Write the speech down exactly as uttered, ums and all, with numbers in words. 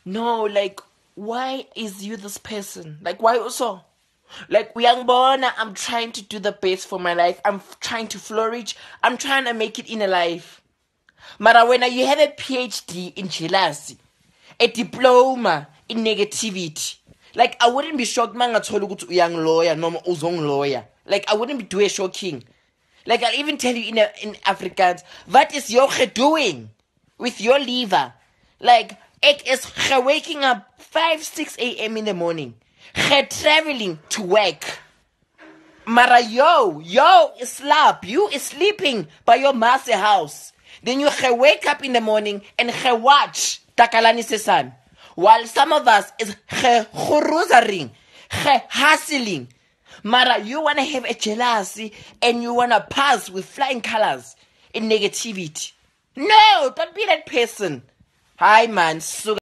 No, like, why is you this person? Like, why also? Like, uyangibona, I'm trying to do the best for my life. I'm f- trying to flourish. I'm trying to make it in a life. Mara, when you have a PhD in jealousy, a diploma in negativity, like, I wouldn't be shocked man ngathola ukuthi young lawyer noma uzong lawyer. Like, I wouldn't be doing shocking. Like, I'll even tell you in a, in Afrikaans, what is your doing with your liver? Like, it is ge waking up five, six a.m. in the morning. Ge traveling to work. Mara, yo, yo, is slap. You is sleeping by your master house. Then you ge wake up in the morning and ge watch Takalani Sesan. While some of us is ge khuruzering, ge hustling. Mara, you want to have a jealousy and you want to pass with flying colors in negativity. No, don't be that person. Hi, man. So